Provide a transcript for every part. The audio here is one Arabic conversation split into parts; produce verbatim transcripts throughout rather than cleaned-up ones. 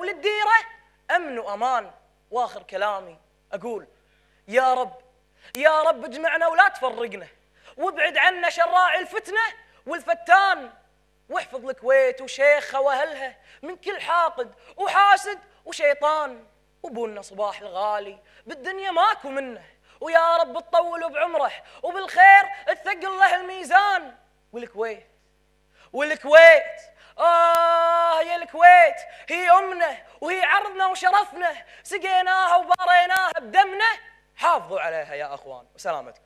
وللديرة أمن وأمان. وآخر كلامي أقول يا رب يا رب اجمعنا ولا تفرقنا، وابعد عنا شراع الفتنة والفتان، واحفظ الكويت وشيخها وأهلها من كل حاقد وحاسد وشيطان. وبونا صباح الغالي بالدنيا ماكو منه، ويا رب تطول بعمره وبالخير تثقل له الميزان. والكويت والكويت آه يا الكويت هي أمنا وهي عرضنا وشرفنا، سقيناها وباريناها بدمنا. حافظوا عليها يا أخوان وسلامتكم.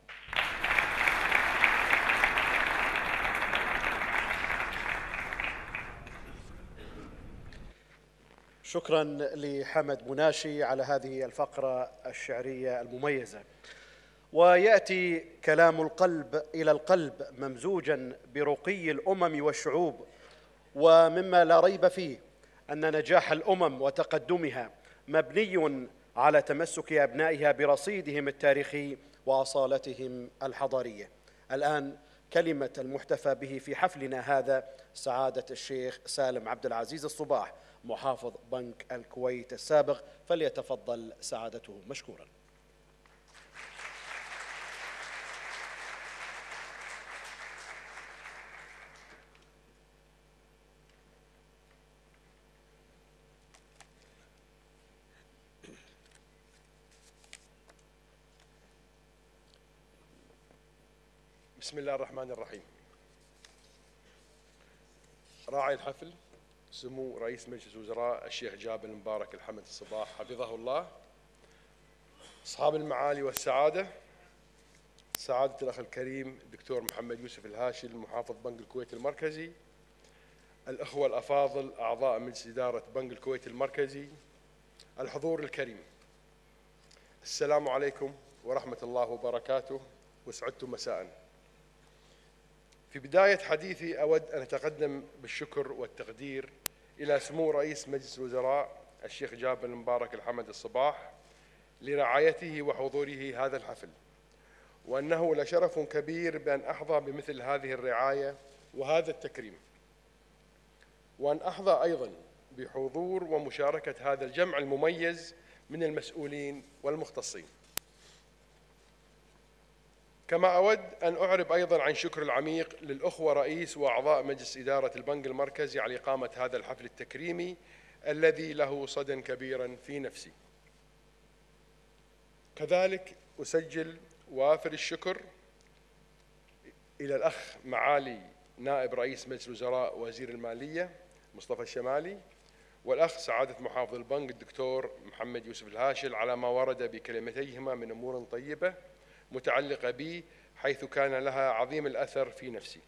شكرا لحمد مناشي على هذه الفقرة الشعرية المميزة. ويأتي كلام القلب إلى القلب ممزوجا برقي الأمم والشعوب، ومما لا ريب فيه أن نجاح الأمم وتقدمها مبني على تمسك أبنائها برصيدهم التاريخي وأصالتهم الحضارية. الآن كلمة المحتفى به في حفلنا هذا سعادة الشيخ سالم عبد العزيز الصباح محافظ بنك الكويت السابق، فليتفضل سعادته مشكورا. بسم الله الرحمن الرحيم. راعي الحفل سمو رئيس مجلس الوزراء الشيخ جابر المبارك الحمد الصباح حفظه الله، أصحاب المعالي والسعادة، سعادة الأخ الكريم الدكتور محمد يوسف الهاشل محافظ بنك الكويت المركزي، الأخوة الأفاضل أعضاء مجلس إدارة بنك الكويت المركزي، الحضور الكريم، السلام عليكم ورحمة الله وبركاته، وسعدتم مساءً. في بداية حديثي أود أن أتقدم بالشكر والتقدير إلى سمو رئيس مجلس الوزراء الشيخ جابر المبارك الحمد الصباح لرعايته وحضوره هذا الحفل، وأنه لشرف كبير بأن أحظى بمثل هذه الرعاية وهذا التكريم، وأن أحظى أيضاً بحضور ومشاركة هذا الجمع المميز من المسؤولين والمختصين. كما أود أن أعرب أيضاً عن شكر العميق للأخوة رئيس وأعضاء مجلس إدارة البنك المركزي على إقامة هذا الحفل التكريمي الذي له صدى كبيراً في نفسي. كذلك أسجل وافر الشكر إلى الأخ معالي نائب رئيس مجلس الوزراء وزير المالية مصطفى الشمالي، والأخ سعادة محافظ البنك الدكتور محمد يوسف الهاشل على ما ورد بكلمتيهما من أمور طيبة متعلقة بي، حيث كان لها عظيم الأثر في نفسي.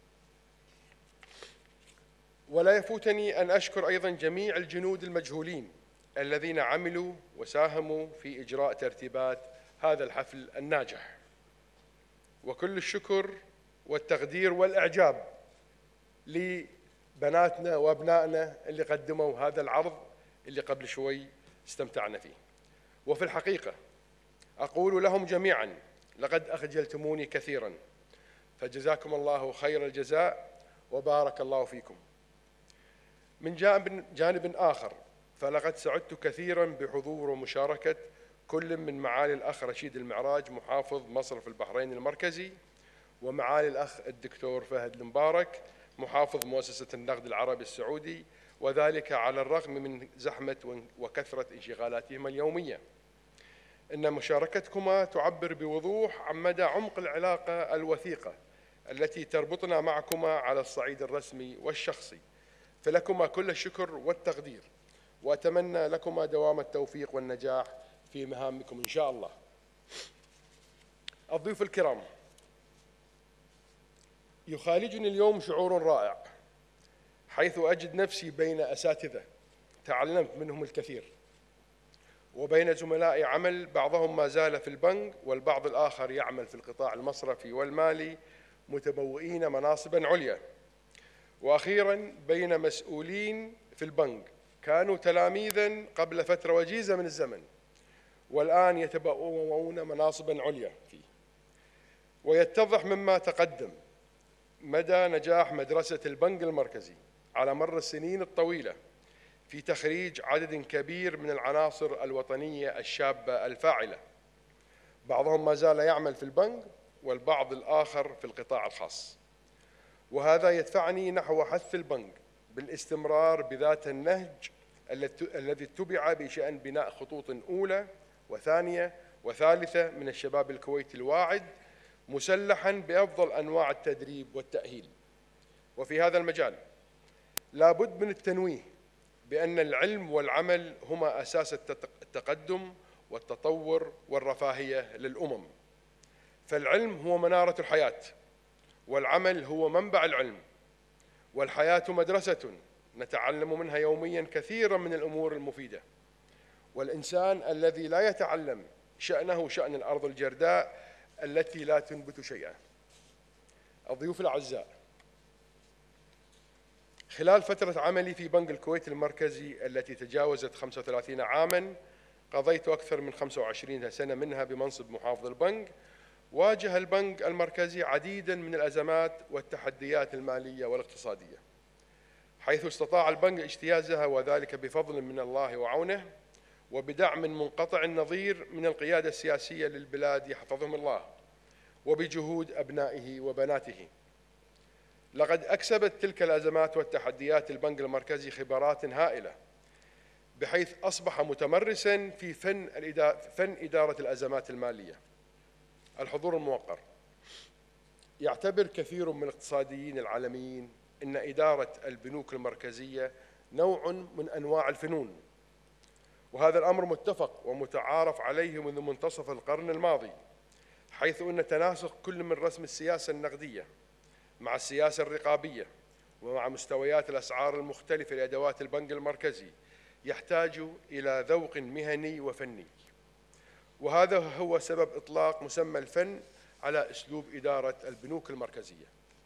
ولا يفوتني أن أشكر أيضاً جميع الجنود المجهولين الذين عملوا وساهموا في إجراء ترتيبات هذا الحفل الناجح. وكل الشكر والتقدير والإعجاب لبناتنا وأبنائنا اللي قدموا هذا العرض اللي قبل شوي استمتعنا فيه. وفي الحقيقة أقول لهم جميعاً لقد أخجلتموني كثيراً، فجزاكم الله خير الجزاء وبارك الله فيكم. من جانب, جانب آخر فلقد سعدت كثيراً بحضور ومشاركة كل من معالي الأخ رشيد المعراج محافظ مصرف البحرين المركزي، ومعالي الأخ الدكتور فهد المبارك محافظ مؤسسة النقد العربي السعودي، وذلك على الرغم من زحمة وكثرة انشغالاتهما اليومية. إن مشاركتكما تعبر بوضوح عن مدى عمق العلاقة الوثيقة التي تربطنا معكما على الصعيد الرسمي والشخصي، فلكما كل الشكر والتقدير، وأتمنى لكما دوام التوفيق والنجاح في مهامكم إن شاء الله. الضيوف الكرام، يخالجني اليوم شعور رائع، حيث أجد نفسي بين أساتذة تعلمت منهم الكثير، وبين زملاء عمل بعضهم ما زال في البنك والبعض الآخر يعمل في القطاع المصرفي والمالي متبوئين مناصبا عليا، وأخيرا بين مسؤولين في البنك كانوا تلاميذا قبل فترة وجيزة من الزمن والآن يتبوؤون مناصبا عليا فيه. ويتضح مما تقدم مدى نجاح مدرسة البنك المركزي على مر السنين الطويلة في تخريج عدد كبير من العناصر الوطنية الشابة الفاعلة، بعضهم ما زال يعمل في البنك والبعض الآخر في القطاع الخاص، وهذا يدفعني نحو حث البنك بالاستمرار بذات النهج الذي اتبع بشأن بناء خطوط أولى وثانية وثالثة من الشباب الكويتي الواعد، مسلحاً بأفضل أنواع التدريب والتأهيل. وفي هذا المجال لا بد من التنويه بأن العلم والعمل هما أساس التقدم والتطور والرفاهية للأمم، فالعلم هو منارة الحياة، والعمل هو منبع العلم، والحياة مدرسة نتعلم منها يومياً كثيراً من الأمور المفيدة، والإنسان الذي لا يتعلم شأنه شأن الأرض الجرداء التي لا تنبت شيئا. الضيوف الأعزاء، خلال فترة عملي في بنك الكويت المركزي التي تجاوزت خمسة وثلاثين عاماً، قضيت أكثر من خمسة وعشرين سنة منها بمنصب محافظ البنك. واجه البنك المركزي عديداً من الأزمات والتحديات المالية والاقتصادية، حيث استطاع البنك اجتيازها، وذلك بفضل من الله وعونه وبدعم منقطع النظير من القيادة السياسية للبلاد يحفظهم الله، وبجهود أبنائه وبناته. لقد أكسبت تلك الأزمات والتحديات البنك المركزي خبرات هائلة، بحيث أصبح متمرساً في فن فن إدارة الأزمات المالية. الحضور الموقر، يعتبر كثير من الاقتصاديين العالميين أن إدارة البنوك المركزية نوع من أنواع الفنون، وهذا الأمر متفق ومتعارف عليه منذ منتصف القرن الماضي، حيث أن تناسق كل من رسم السياسة النقدية مع السياسة الرقابية ومع مستويات الأسعار المختلفة لأدوات البنك المركزي يحتاج إلى ذوق مهني وفني، وهذا هو سبب إطلاق مسمى الفن على أسلوب إدارة البنوك المركزية.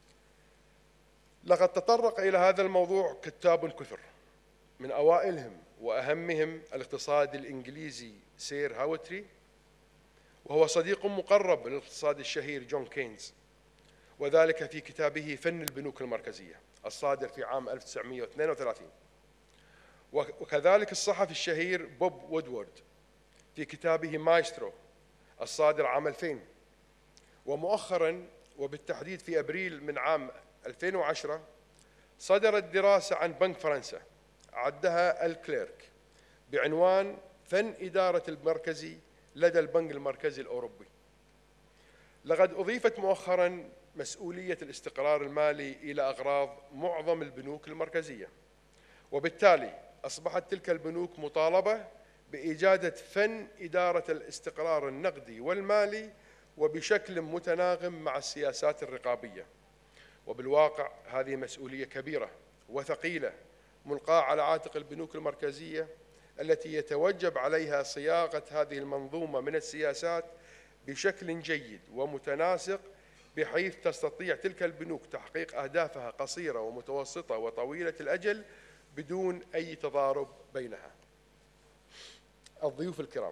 لقد تطرق إلى هذا الموضوع كتاب كثر، من أوائلهم وأهمهم الاقتصاد الإنجليزي سير هاوتري، وهو صديق مقرب للاقتصاد الشهير جون كينز، وذلك في كتابه فن البنوك المركزية الصادر في عام ألف وتسعمئة واثنين وثلاثين، وكذلك الصحفي الشهير بوب وودورد في كتابه مايسترو الصادر عام ألفين، ومؤخراً وبالتحديد في أبريل من عام ألفين وعشرة صدرت دراسة عن بنك فرنسا عدها الكليرك بعنوان فن إدارة المركزي لدى البنك المركزي الأوروبي. لقد أضيفت مؤخراً مسؤولية الاستقرار المالي إلى أغراض معظم البنوك المركزية، وبالتالي أصبحت تلك البنوك مطالبة بإيجاد فن إدارة الاستقرار النقدي والمالي وبشكل متناغم مع السياسات الرقابية. وبالواقع هذه مسؤولية كبيرة وثقيلة ملقاة على عاتق البنوك المركزية، التي يتوجب عليها صياغة هذه المنظومة من السياسات بشكل جيد ومتناسق، بحيث تستطيع تلك البنوك تحقيق أهدافها قصيرة ومتوسطة وطويلة الأجل بدون أي تضارب بينها. الضيوف الكرام،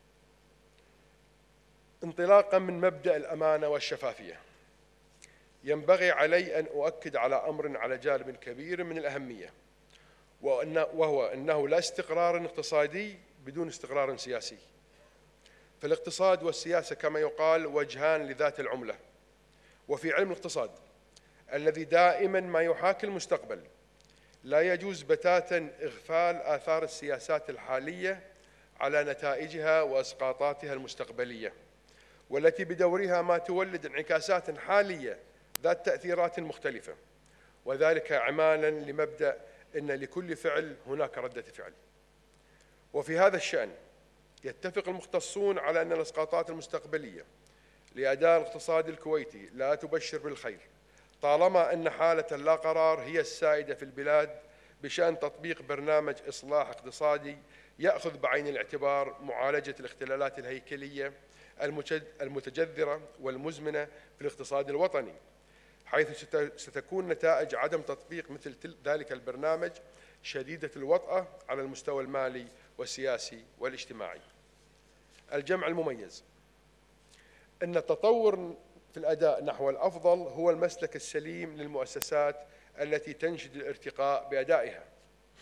انطلاقاً من مبدأ الأمانة والشفافية، ينبغي علي أن أؤكد على أمر على جانب كبير من الأهمية، وهو أنه لا استقرار اقتصادي بدون استقرار سياسي. فالاقتصاد والسياسة كما يقال وجهان لذات العملة، وفي علم الاقتصاد الذي دائماً ما يحاكي المستقبل لا يجوز بتاتاً إغفال آثار السياسات الحالية على نتائجها وإسقاطاتها المستقبلية، والتي بدورها ما تولد انعكاسات حالية ذات تأثيرات مختلفة، وذلك عمالاً لمبدأ إن لكل فعل هناك ردة فعل. وفي هذا الشأن يتفق المختصون على أن الإسقاطات المستقبلية لأداء الاقتصاد الكويتي لا تبشر بالخير، طالما أن حالة اللا قرار هي السائدة في البلاد بشأن تطبيق برنامج إصلاح اقتصادي يأخذ بعين الاعتبار معالجة الاختلالات الهيكلية المتجذرة والمزمنة في الاقتصاد الوطني، حيث ستكون نتائج عدم تطبيق مثل ذلك البرنامج شديدة الوطأة على المستوى المالي والسياسي والاجتماعي. الجمع المميز، أن التطور في الأداء نحو الأفضل هو المسلك السليم للمؤسسات التي تنشد الارتقاء بأدائها،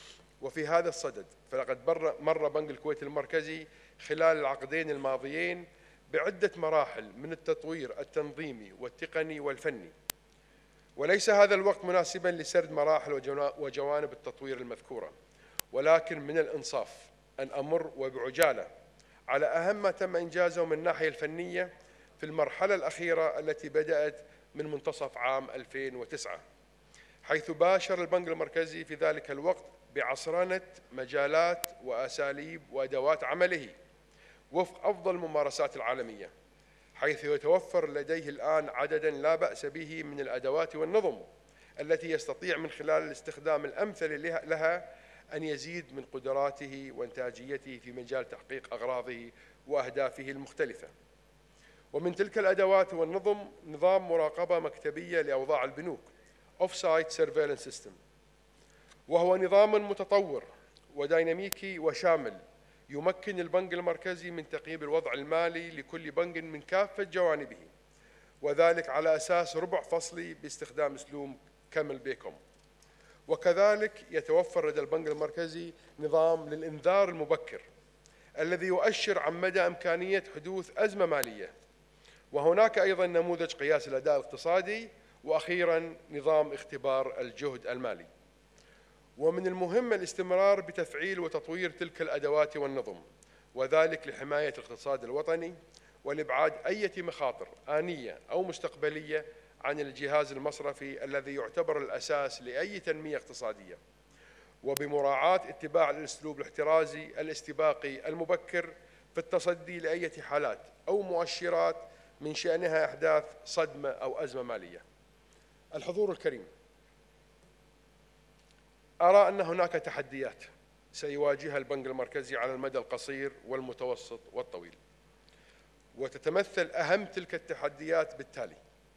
وفي هذا الصدد فلقد مر بنك الكويت المركزي خلال العقدين الماضيين بعدة مراحل من التطوير التنظيمي والتقني والفني، وليس هذا الوقت مناسباً لسرد مراحل وجوانب التطوير المذكورة، ولكن من الإنصاف أن أمر وبعجالة على أهم ما تم إنجازه من الناحية الفنية في المرحلة الأخيرة التي بدأت من منتصف عام ألفين وتسعة، حيث باشر البنك المركزي في ذلك الوقت بعصرنة مجالات وأساليب وأدوات عمله وفق أفضل الممارسات العالمية، حيث يتوفر لديه الآن عدداً لا بأس به من الأدوات والنظم التي يستطيع من خلال الاستخدام الأمثل لها أن يزيد من قدراته وإنتاجيته في مجال تحقيق أغراضه وأهدافه المختلفة. ومن تلك الأدوات والنظم نظام مراقبة مكتبية لأوضاع البنوك Off-Site Surveillance System، وهو نظام متطور وديناميكي وشامل يمكن البنك المركزي من تقييم الوضع المالي لكل بنك من كافة جوانبه، وذلك على أساس ربع فصلي باستخدام أسلوب كامل بيكم. وكذلك يتوفر لدى البنك المركزي نظام للإنذار المبكر الذي يؤشر عن مدى إمكانية حدوث أزمة مالية، وهناك أيضاً نموذج قياس الأداء الاقتصادي، وأخيراً نظام اختبار الجهد المالي. ومن المهم الاستمرار بتفعيل وتطوير تلك الأدوات والنظم، وذلك لحماية الاقتصاد الوطني ولإبعاد أي مخاطر آنية أو مستقبلية عن الجهاز المصرفي الذي يعتبر الأساس لأي تنمية اقتصادية، وبمراعاة اتباع الأسلوب الاحترازي الاستباقي المبكر في التصدي لأي حالات أو مؤشرات من شأنها إحداث صدمة أو أزمة مالية. الحضور الكريم، أرى أن هناك تحديات سيواجهها البنك المركزي على المدى القصير والمتوسط والطويل، وتتمثل أهم تلك التحديات بالتالي: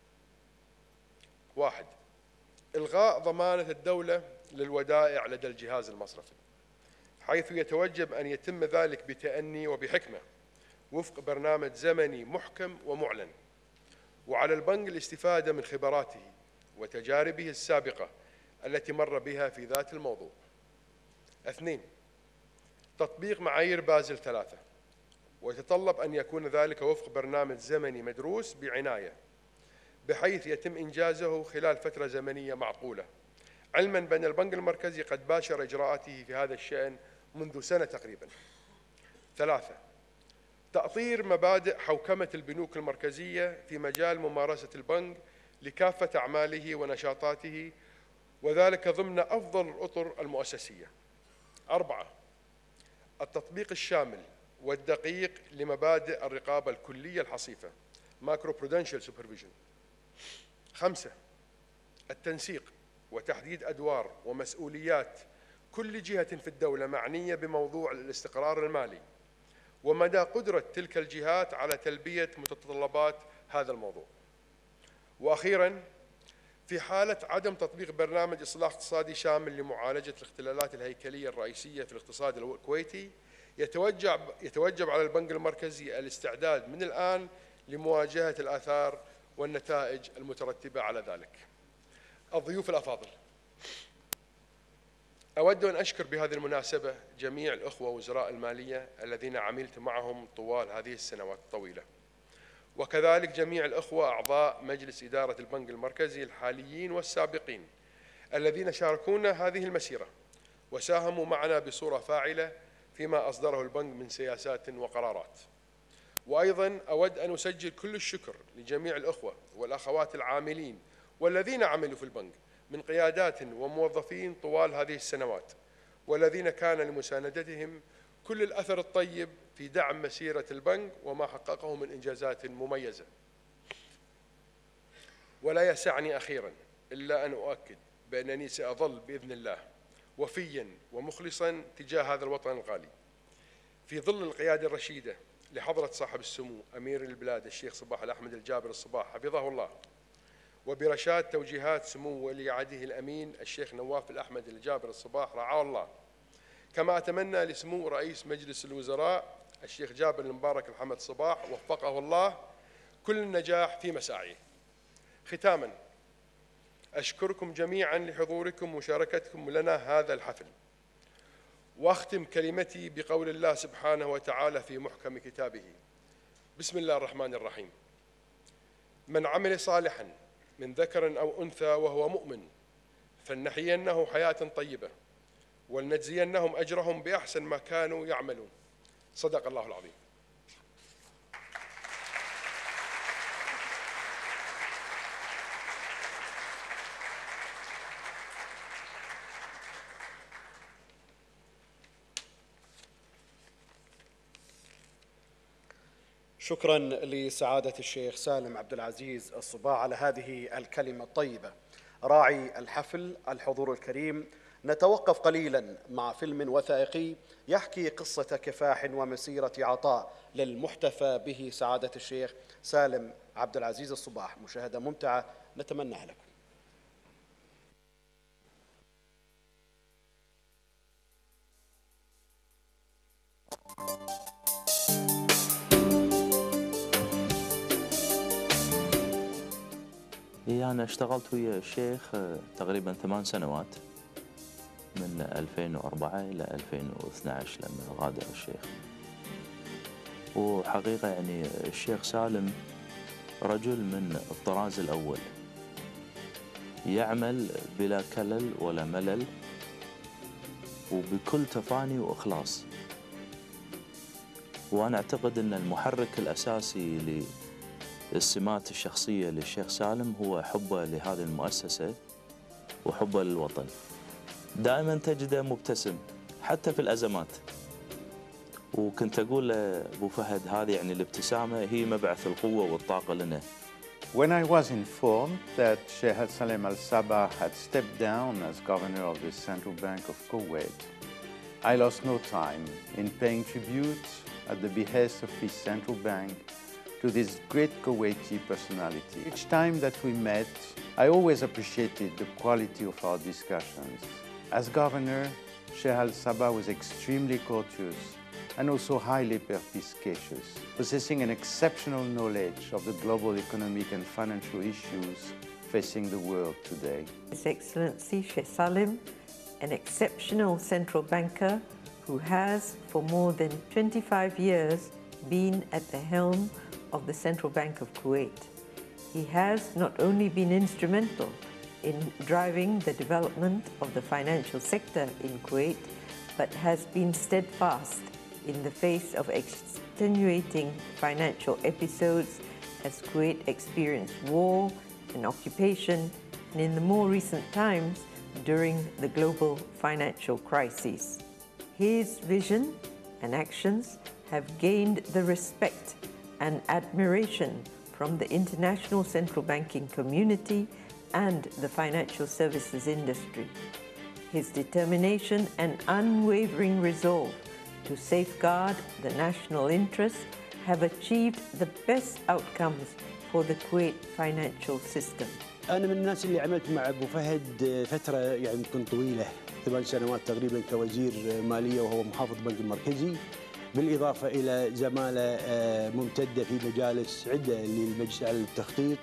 واحد، إلغاء ضمانة الدولة للودائع لدى الجهاز المصرفي، حيث يتوجب أن يتم ذلك بتأني وبحكمة وفق برنامج زمني محكم ومعلن، وعلى البنك الاستفادة من خبراته وتجاربه السابقة التي مر بها في ذات الموضوع. اثنين، تطبيق معايير بازل ثلاثة، ويتطلب أن يكون ذلك وفق برنامج زمني مدروس بعناية بحيث يتم إنجازه خلال فترة زمنية معقولة، علماً بأن البنك المركزي قد باشر إجراءاته في هذا الشأن منذ سنة تقريباً. ثلاثة، تأطير مبادئ حوكمة البنوك المركزية في مجال ممارسة البنك لكافة أعماله ونشاطاته، وذلك ضمن أفضل الأطر المؤسسية. أربعة، التطبيق الشامل والدقيق لمبادئ الرقابة الكلية الحصيفة Macro Prudential Supervision. خمسة، التنسيق وتحديد أدوار ومسؤوليات كل جهة في الدولة معنية بموضوع الاستقرار المالي، ومدى قدرة تلك الجهات على تلبية متطلبات هذا الموضوع. وأخيراً، في حالة عدم تطبيق برنامج إصلاح اقتصادي شامل لمعالجة الاختلالات الهيكلية الرئيسية في الاقتصاد الكويتي، يتوجب يتوجب على البنك المركزي الاستعداد من الآن لمواجهة الآثار والنتائج المترتبة على ذلك. الضيوف الأفاضل، أود أن أشكر بهذه المناسبة جميع الأخوة وزراء المالية الذين عملت معهم طوال هذه السنوات الطويلة، وكذلك جميع الأخوة أعضاء مجلس إدارة البنك المركزي الحاليين والسابقين الذين شاركونا هذه المسيرة وساهموا معنا بصورة فاعلة فيما أصدره البنك من سياسات وقرارات. وأيضاً أود أن أسجل كل الشكر لجميع الأخوة والأخوات العاملين والذين عملوا في البنك من قيادات وموظفين طوال هذه السنوات، والذين كان لمساندتهم كل الأثر الطيب في دعم مسيرة البنك وما حققه من إنجازات مميزة. ولا يسعني أخيراً إلا أن أؤكد بأنني سأظل بإذن الله وفياً ومخلصاً تجاه هذا الوطن الغالي في ظل القيادة الرشيدة لحضرة صاحب السمو أمير البلاد الشيخ صباح الأحمد الجابر الصباح حفظه الله، وبرشاد توجيهات سمو ولي عهده الأمين الشيخ نواف الأحمد الجابر الصباح رعاه الله. كما أتمنى لسمو رئيس مجلس الوزراء الشيخ جابر المبارك الحمد صباح وفقه الله كل النجاح في مساعيه. ختاماً، أشكركم جميعاً لحضوركم ومشاركتكم لنا هذا الحفل، وأختم كلمتي بقول الله سبحانه وتعالى في محكم كتابه: بسم الله الرحمن الرحيم. من عمل صالحا من ذكر أو أنثى وهو مؤمن فلنحيينه حياة طيبة ولنجزينهم أجرهم بأحسن ما كانوا يعملون. صدق الله العظيم. شكرا لسعادة الشيخ سالم عبد العزيز الصباح على هذه الكلمة الطيبة. راعي الحفل الحضور الكريم، نتوقف قليلا مع فيلم وثائقي يحكي قصة كفاح ومسيرة عطاء للمحتفى به سعادة الشيخ سالم عبد العزيز الصباح. مشاهدة ممتعة نتمناها لكم. إيه أنا اشتغلت ويا الشيخ تقريبا ثمان سنوات من ألفين وأربعة إلى ألفين واثني عشر لما غادر الشيخ. وحقيقة يعني الشيخ سالم رجل من الطراز الأول، يعمل بلا كلل ولا ملل وبكل تفاني وإخلاص. وأنا أعتقد أن المحرك الأساسي للسمات الشخصية للشيخ سالم هو حبه لهذه المؤسسة وحبه للوطن. دائما تجده مبتسم حتى في الأزمات. وكنت أقول لأبو فهد هذه يعني الابتسامة هي مبعث القوة والطاقة لنا. When I was informed that Sheikh Salem Al Sabah had stepped down as governor of the Central Bank of Kuwait, I lost no time in paying tribute at the behest of his central bank to this great Kuwaiti personality. Each time that we met, I always appreciated the quality of our discussions. As governor, Sheikh Al Sabah was extremely courteous and also highly perspicacious, possessing an exceptional knowledge of the global economic and financial issues facing the world today. His Excellency Sheikh Salim, an exceptional central banker who has for more than twenty-five years been at the helm of the Central Bank of Kuwait. He has not only been instrumental in driving the development of the financial sector in Kuwait, but has been steadfast in the face of extenuating financial episodes as Kuwait experienced war and occupation, and in the more recent times during the global financial crises. His vision and actions have gained the respect and admiration from the international central banking community and the financial services industry. His determination and unwavering resolve to safeguard the national interest have achieved the best outcomes for the Kuwait financial system. أنا من الناس اللي عملت مع أبو فهد فترة يعني يمكن طويلة، ثمان سنوات تقريبا كوزير مالية وهو محافظ البنك المركزي، بالإضافة إلى زمالة ممتدة في مجالس عدة للمجلس الأعلى للتخطيط.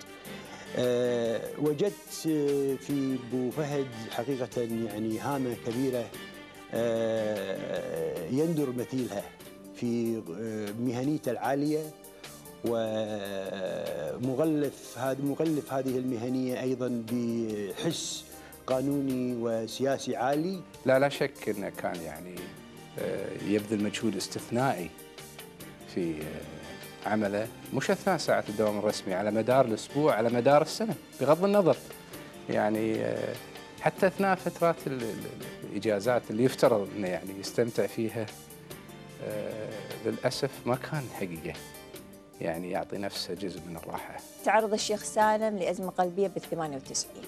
وجدت في أبو فهد حقيقة يعني هامة كبيرة يندر مثيلها في مهنيته العالية، ومغلف هذا مغلف هذه المهنية أيضا بحس قانوني وسياسي عالي. لا لا شك أنه كان يعني يبذل مجهود استثنائي في عمله، مش أثناء ساعة الدوام الرسمي، على مدار الأسبوع، على مدار السنة، بغض النظر يعني حتى أثناء فترات الإجازات اللي يفترض أنه يعني يستمتع فيها، للأسف ما كان حقيقة يعني يعطي نفسه جزء من الراحة. تعرض الشيخ سالم لأزمة قلبية بالثمانية وتسعين،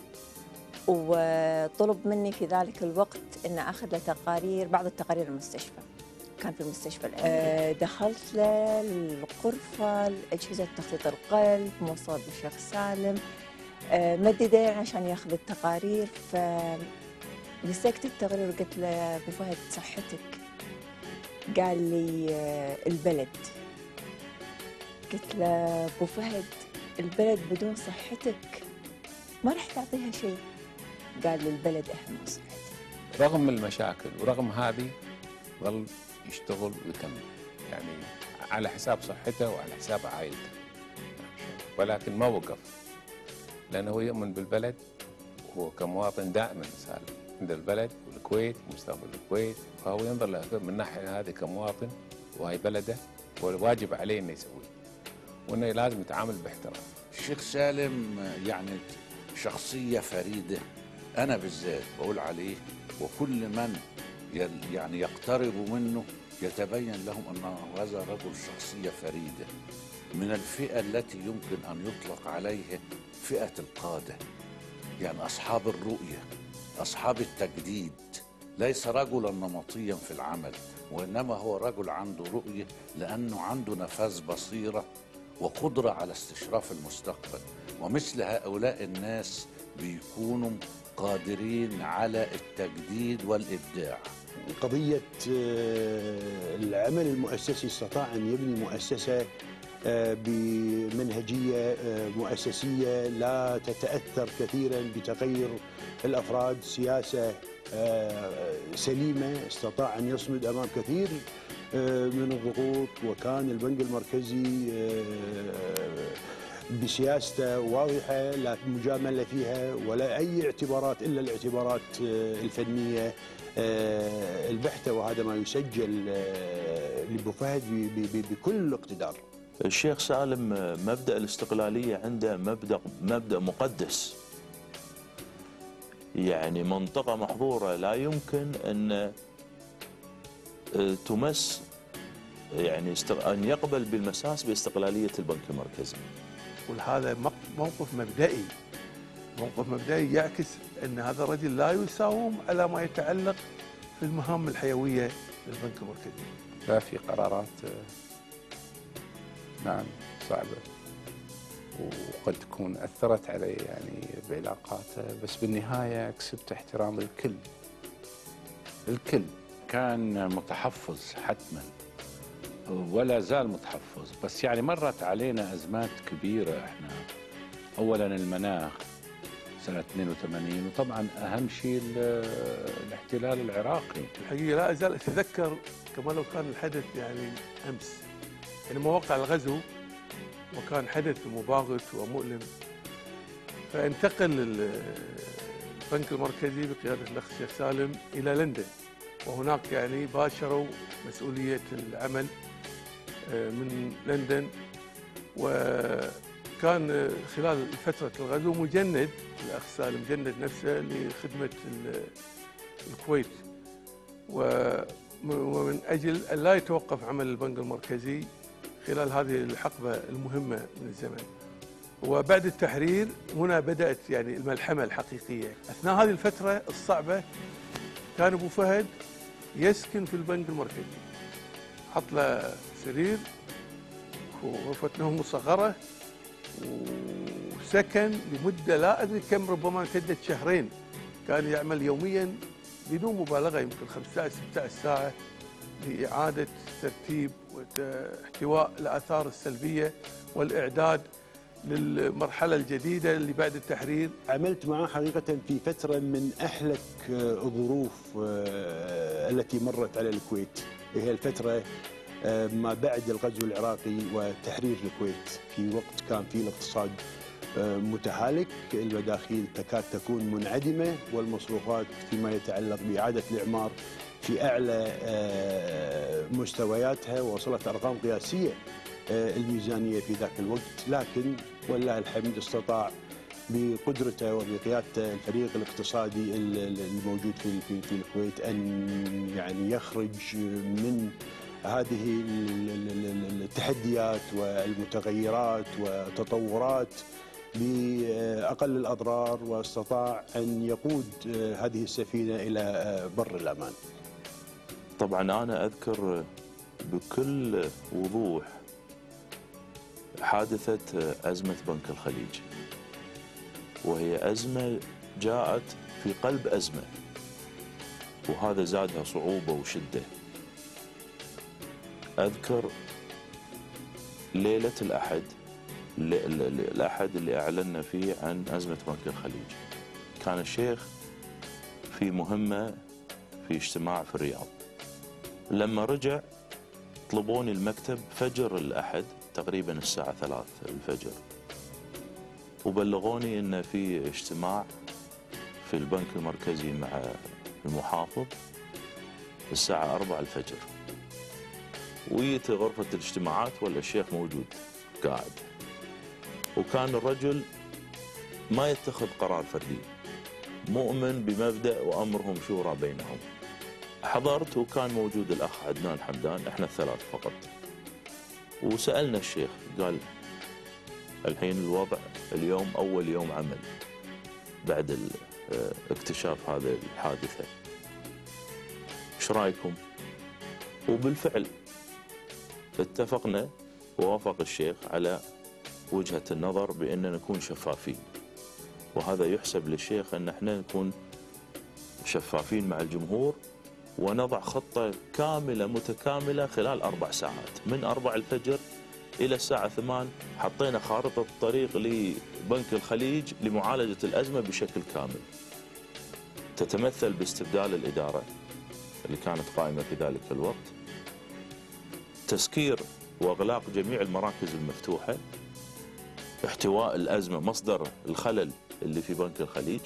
وطلب مني في ذلك الوقت أن أخذ له تقارير، بعض التقارير المستشفى، كان في المستشفى الأمني. دخلت له الغرفة أجهزة تخطيط القلب موصلة بالشيخ سالم، مد يديه عشان ياخذ التقارير، فمسكت التقرير وقلت له أبو فهد صحتك؟ قال لي البلد. قلت له أبو فهد البلد بدون صحتك ما راح تعطيها شيء. قال لي البلد أهم من صحتك. رغم المشاكل ورغم هذه ظل يشتغل ويكمل يعني على حساب صحته وعلى حساب عائلته، ولكن ما وقف لأنه هو يؤمن بالبلد، وهو كمواطن دائما سالم عند البلد والكويت ومستقبل الكويت، فهو ينظر له من الناحية هذه كمواطن وهي بلده والواجب عليه انه يسويه وانه لازم يتعامل باحترام. الشيخ سالم يعني شخصية فريدة، أنا بالذات بقول عليه وكل من يعني يقترب منه يتبين لهم أنه هذا رجل شخصية فريدة من الفئة التي يمكن أن يطلق عليها فئة القادة، يعني أصحاب الرؤية، أصحاب التجديد. ليس رجلا نمطيا في العمل، وإنما هو رجل عنده رؤية لأنه عنده نفاذ بصيرة وقدرة على استشراف المستقبل، ومثل هؤلاء الناس بيكونوا قادرين على التجديد والإبداع. قضية العمل المؤسسي استطاع أن يبني مؤسسة بمنهجية مؤسسية لا تتأثر كثيرا بتغير الأفراد، سياسة سليمة، استطاع أن يصمد أمام كثير من الضغوط، وكان البنك المركزي بسياسته واضحة، لا مجاملة فيها ولا أي اعتبارات إلا الاعتبارات الفنية البحتة، وهذا ما يسجل لأبو فهد بكل اقتدار. الشيخ سالم مبدأ الاستقلالية عنده مبدأ مبدأ مقدس، يعني منطقة محظورة لا يمكن أن تمس، يعني أن يقبل بالمساس باستقلالية البنك المركزي. وهذا موقف مبدئي، موقف مبدئي يعكس أن هذا الرجل لا يساوم على ما يتعلق في المهام الحيوية للبنك المركزي. لا، في قرارات نعم صعبة وقد تكون أثرت عليه يعني بعلاقاته، بس بالنهاية كسبت احترام الكل. الكل كان متحفظ حتما ولا زال متحفظ، بس يعني مرت علينا أزمات كبيرة احنا. أولا المناخ سنة اثنين وثمانين، وطبعا أهم شيء الاحتلال العراقي. الحقيقة لا أزال أتذكر كما لو كان الحدث يعني أمس، يعني مواقع الغزو وكان حدث مباغت ومؤلم، فانتقل البنك المركزي بقيادة الأخ الشيخ سالم إلى لندن، وهناك يعني باشروا مسؤولية العمل من لندن، وكان خلال فترة الغزو مجند الأخ سالم جند نفسه لخدمة الكويت، ومن أجل أن لا يتوقف عمل البنك المركزي خلال هذه الحقبة المهمة من الزمن. وبعد التحرير هنا بدأت يعني الملحمة الحقيقية. أثناء هذه الفترة الصعبة كان أبو فهد يسكن في البنك المركزي، حط له سرير وغرفة نوم مصغرة، وسكن لمدة لا أدري كم، ربما امتدت شهرين. كان يعمل يوميا بدون مبالغة يمكن خمسة عشر ستة عشر ساعة لإعادة ترتيب واحتواء الآثار السلبية والإعداد للمرحلة الجديدة اللي بعد التحرير. عملت معه حقيقة في فترة من أحلك الظروف التي مرت على الكويت، هي الفترة ما بعد الغزو العراقي وتحرير الكويت، في وقت كان فيه الاقتصاد متهالك، المداخيل تكاد تكون منعدمة، والمصروفات فيما يتعلق بإعادة الإعمار في أعلى مستوياتها، وصلت أرقام قياسية الميزانية في ذاك الوقت. لكن ولله الحمد استطاع بقدرته وبقيادته الفريق الاقتصادي الموجود في في الكويت أن يعني يخرج من هذه التحديات والمتغيرات والتطورات بأقل الأضرار، واستطاع أن يقود هذه السفينة إلى بر الأمان. طبعا أنا أذكر بكل وضوح حادثة أزمة بنك الخليج، وهي أزمة جاءت في قلب أزمة، وهذا زادها صعوبة وشدة. أذكر ليلة الأحد الأحد اللي أعلنا فيه عن أزمة بنك الخليج، كان الشيخ في مهمة في اجتماع في الرياض، لما رجع طلبوني المكتب فجر الأحد تقريبا الساعة ثلاث الفجر، وبلغوني أن في اجتماع في البنك المركزي مع المحافظ الساعة أربعة الفجر. ويت غرفة الاجتماعات ولا الشيخ موجود قاعد، وكان الرجل ما يتخذ قرار فردي، مؤمن بمبدأ وأمرهم شورى بينهم. حضرت وكان موجود الأخ عدنان حمدان، احنا الثلاث فقط. وسألنا الشيخ قال الحين الوضع اليوم أول يوم عمل بعد اكتشاف هذه الحادثة، ايش رايكم؟ وبالفعل اتفقنا ووافق الشيخ على وجهة النظر بأن نكون شفافين، وهذا يحسب للشيخ أن احنا نكون شفافين مع الجمهور ونضع خطة كاملة متكاملة خلال أربع ساعات من أربع الفجر إلى الساعة ثمان. حطينا خارطة الطريق لبنك الخليج لمعالجة الأزمة بشكل كامل، تتمثل باستبدال الإدارة اللي كانت قائمة في ذلك الوقت، تسكير وإغلاق جميع المراكز المفتوحة، احتواء الأزمة مصدر الخلل اللي في بنك الخليج،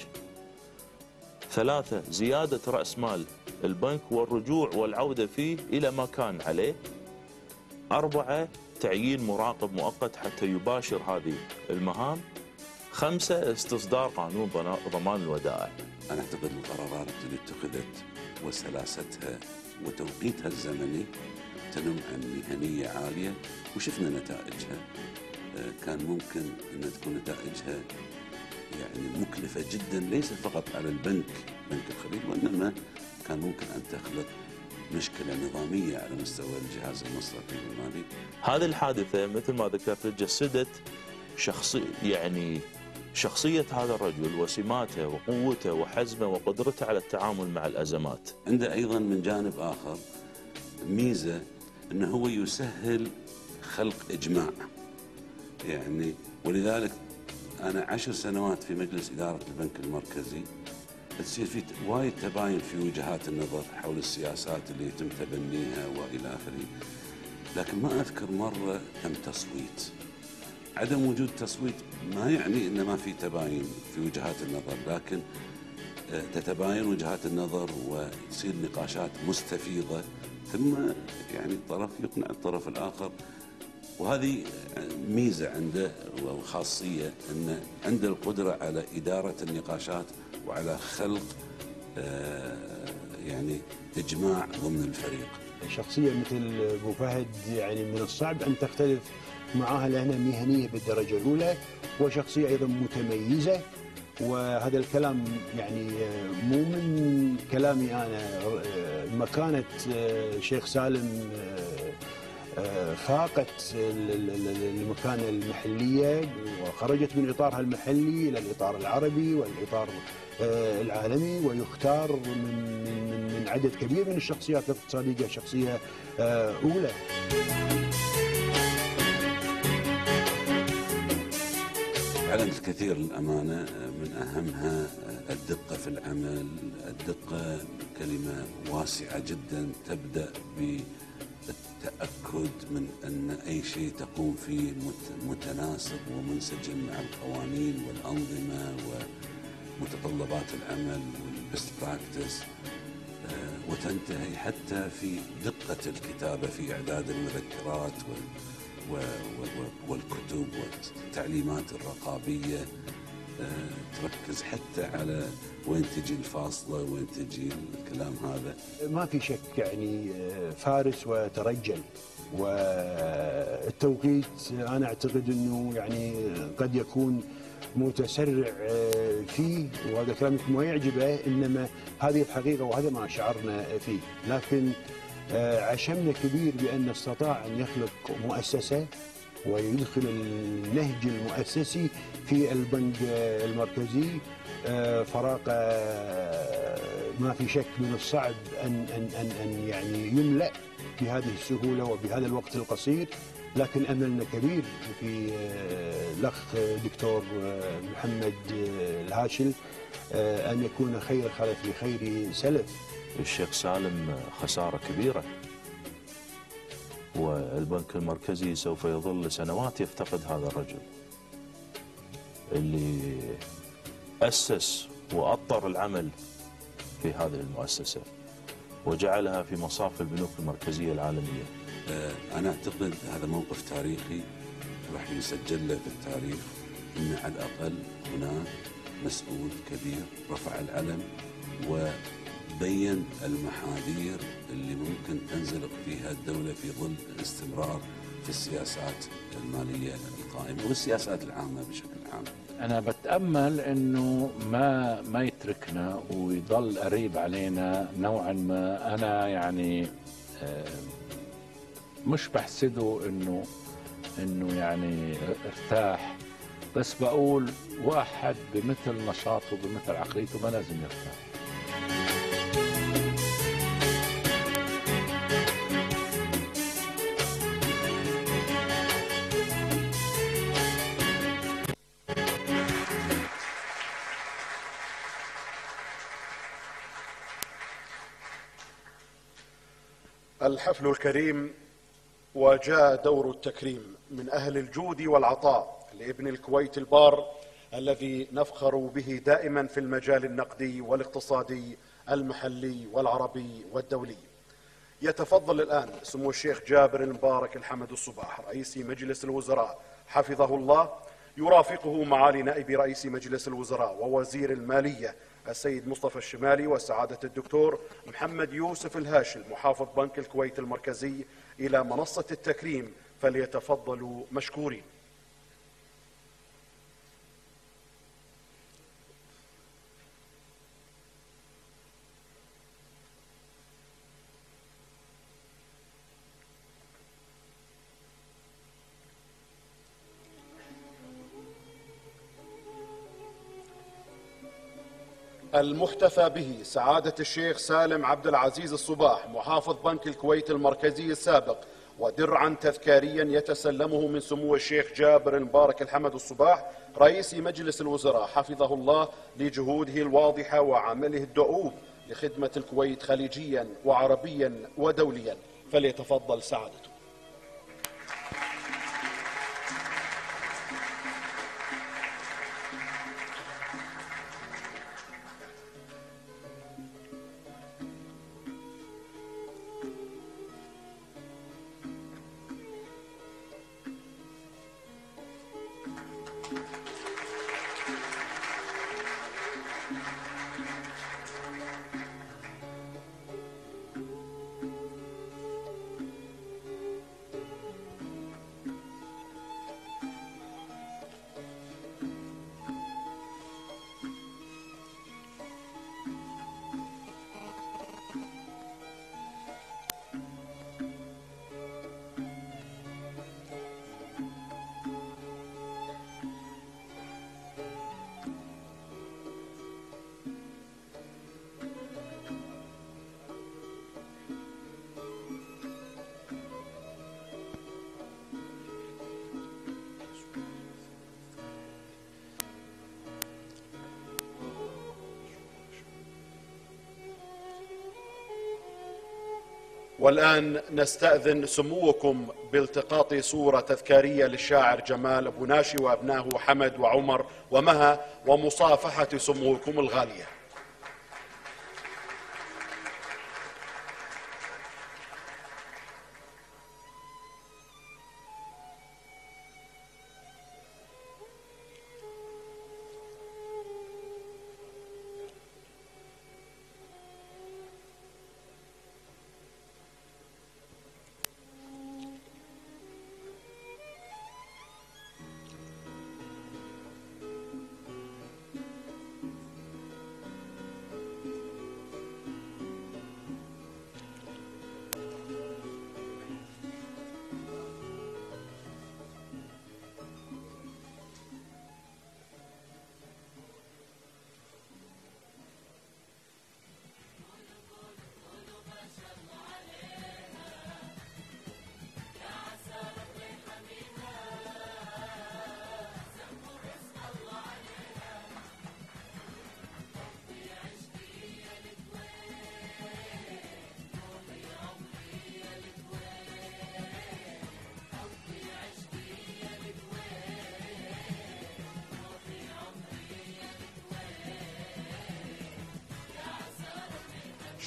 ثلاثة زيادة رأس مال البنك والرجوع والعودة فيه إلى ما كان عليه، أربعة تعيين مراقب مؤقت حتى يباشر هذه المهام، خمسة استصدار قانون ضمان الودائع. أنا أعتقد القرارات اللي اتخذت وسلاستها وتوقيتها الزمني تنم عن مهنية عالية، وشفنا نتائجها. كان ممكن أن تكون نتائجها يعني مكلفة جدا، ليس فقط على البنك بنك الخليج، وإنما كان ممكن أن تخلق مشكلة نظامية على مستوى الجهاز المصرفي والمالي. هذه الحادثة مثل ما ذكرت جسدت شخصي يعني شخصية هذا الرجل وسماته وقوته وحزمه وقدرته على التعامل مع الأزمات. عنده أيضا من جانب آخر ميزة أنه هو يسهل خلق إجماع، يعني ولذلك أنا عشر سنوات في مجلس إدارة البنك المركزي تصير في وايد تباين في وجهات النظر حول السياسات اللي يتم تبنيها وإلى آخره، لكن ما أذكر مرة تم تصويت. عدم وجود تصويت ما يعني إن ما في تباين في وجهات النظر، لكن تتباين وجهات النظر وتصير نقاشات مستفيضة، ثم يعني الطرف يقنع الطرف الآخر. وهذه ميزة عنده وخاصية أن عنده القدرة على إدارة النقاشات وعلى خلق يعني إجماع ضمن الفريق. شخصية مثل أبو فهد يعني من الصعب أن تختلف معها، لأنها مهنية بالدرجة الأولى، وشخصية أيضا متميزة. وهذا الكلام يعني مو من كلامي أنا، مكانة شيخ سالم فاقت المكانة المحلية وخرجت من إطارها المحلي إلى الإطار العربي والإطار العالمي، ويختار من من عدد كبير من الشخصيات الاقتصادية شخصية أولى. فعلا الكثير للأمانة، من أهمها الدقة في العمل. الدقة كلمة واسعة جدا تبدأ بالتأكد من أن أي شيء تقوم فيه متناسق ومنسجم مع القوانين والأنظمة ومتطلبات العمل والبست براكتس، وتنتهي حتى في دقة الكتابة في إعداد المذكرات والكتب والتعليمات الرقابية. تركز حتى على وين تجي الفاصلة وين تجي الكلام هذا. ما في شك يعني فارس وترجل، والتوقيت أنا أعتقد أنه يعني قد يكون متسرع فيه، وهذا كلام يمكن ما يعجبه، إنما هذه الحقيقة وهذا ما شعرنا فيه. لكن عشمنا كبير بأن استطاع أن يخلق مؤسسة ويدخل النهج المؤسسي في البنك المركزي. فراغ ما في شك من الصعب أن أن أن أن يعني يملأ بهذه السهولة وبهذا الوقت القصير، لكن أملنا كبير في الأخ دكتور محمد الهاشل أن يكون خير خلف لخير سلف. الشيخ سالم خسارة كبيرة والبنك المركزي سوف يظل لسنوات يفتقد هذا الرجل اللي أسس وأطر العمل في هذه المؤسسة وجعلها في مصاف البنوك المركزية العالمية. أنا أعتقد هذا موقف تاريخي راح يسجل له في التاريخ، إن على الأقل هناك مسؤول كبير رفع العلم وبين المحاذير اللي ممكن تنزلق فيها الدولة في ظل الاستمرار في السياسات المالية القائمة والسياسات العامة بشكل عام. أنا بتأمل إنه ما ما يتركنا ويضل قريب علينا نوعا ما. أنا يعني مش بحسده إنه إنه يعني ارتاح، بس بقول واحد بمثل نشاطه بمثل عقليته ما لازم يرتاح. الحفل الكريم وجاء دور التكريم من أهل الجود والعطاء لابن الكويت البار الذي نفخر به دائما في المجال النقدي والاقتصادي المحلي والعربي والدولي. يتفضل الآن سمو الشيخ جابر المبارك الحمد الصباح رئيس مجلس الوزراء حفظه الله، يرافقه معالي نائب رئيس مجلس الوزراء ووزير المالية السيد مصطفى الشمالي وسعادة الدكتور محمد يوسف الهاشم محافظ بنك الكويت المركزي إلى منصة التكريم، فليتفضلوا مشكورين. المحتفى به سعادة الشيخ سالم عبد العزيز الصباح محافظ بنك الكويت المركزي السابق، ودرعا تذكاريا يتسلمه من سمو الشيخ جابر المبارك الحمد الصباح رئيس مجلس الوزراء حفظه الله لجهوده الواضحة وعمله الدؤوب لخدمة الكويت خليجيا وعربيا ودوليا، فليتفضل سعادته. والآن نستأذن سموكم بالتقاط صورة تذكارية للشاعر جمال أبو ناشي وأبنائه حمد وعمر ومها ومصافحة سموكم الغالية.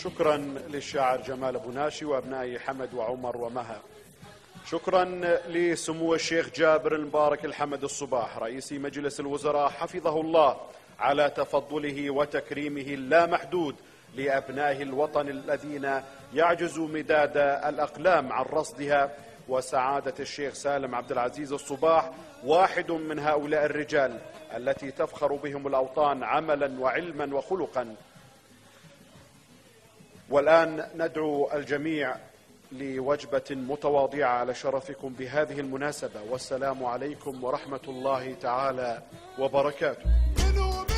شكرا للشاعر جمال بوناشي وأبنائي حمد وعمر ومها. شكرا لسمو الشيخ جابر المبارك الحمد الصباح رئيس مجلس الوزراء حفظه الله على تفضله وتكريمه اللامحدود لأبناء الوطن الذين يعجز مداد الأقلام عن رصدها، وسعادة الشيخ سالم عبد العزيز الصباح واحد من هؤلاء الرجال التي تفخر بهم الأوطان عملا وعلما وخلقا. والآن ندعو الجميع لوجبة متواضعة على شرفكم بهذه المناسبة، والسلام عليكم ورحمة الله تعالى وبركاته.